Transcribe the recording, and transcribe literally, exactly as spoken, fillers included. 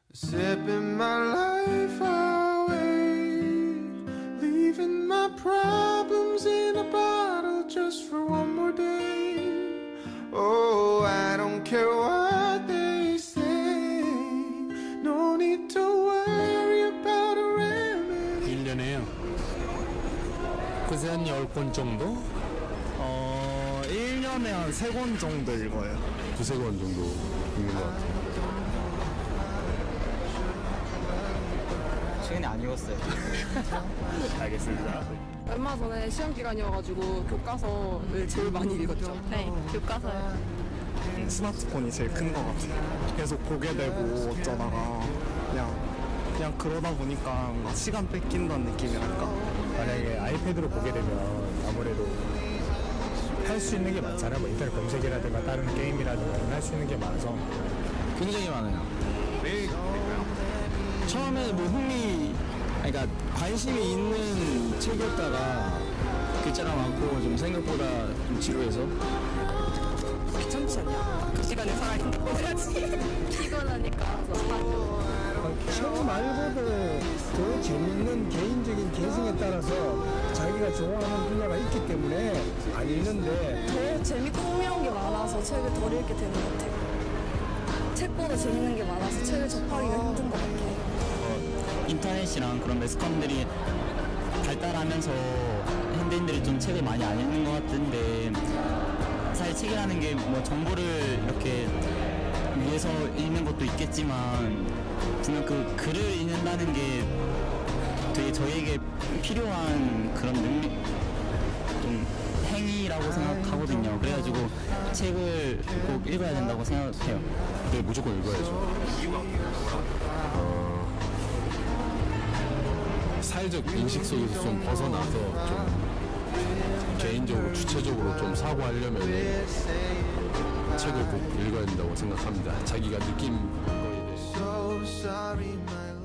Sipping my life away, leaving my problems in a bottle just for one more day. Oh, I don't care what they say, no need to worry about a remedy. 일 년에요. 글쎄 한 열 권 정도? 어, 일 년에 한 세 권 정도 읽어요. 두세 권 정도 읽는 것 같아요. 최근에 안 읽었어요. 알겠습니다. 얼마 전에 시험 기간이어가지고 교과서를 제일 많이 읽었죠. 네, 교과서요. 스마트폰이 제일 큰 것 같아요. 계속 보게 되고 어쩌다가 그냥 그냥 그러다 보니까 뭔가 시간 뺏긴다는 느낌이랄까. 만약에 아이패드로 보게 되면 아무래도 할 수 있는 게 많잖아요. 뭐 인터넷 검색이라든가 다른 게임이라든가 할 수 있는 게 많아서 굉장히 많아요. 왜 그럴까요? 처음에 뭐 흥미, 그러니까 관심이 있는 책이었다가 글자가 많고 좀 생각보다 좀 지루해서 귀찮지 않냐? 그 시간에 차라리 핸드폰 해야지. 피곤하니까 책 말고도 더 재밌는 개인적인 개성에 따라서 자기가 좋아하는 분야가 있기 때문에 안 읽는데 더 재밌고 흥미로운 게 많아서 책을 덜 읽게 되는 것 같아요. 책보다 재밌는 게 많아서 책을 접하기가 힘든 것 같아요. 어, 인터넷이랑 그런 매스컴들이 발달하면서 현대인들이 좀 책을 많이 안 읽는 것 같은데 사실 책이라는 게 뭐 정보를 이렇게 위해서 읽는 것도 있겠지만 분명 그 글을 읽는다는 게 되게 저희에게 필요한 그런 능력, 좀 행위라고 생각하거든요. 그래가지고 책을 꼭 읽어야 된다고 생각해요. 네, 무조건 읽어야죠. 어, 사회적 인식 속에서 좀 벗어나서 좀 개인적으로 주체적으로 좀 사고하려면 책을 꼭 읽어야 된다고 생각합니다. 자기가 느낀 거에 대해. So sorry, my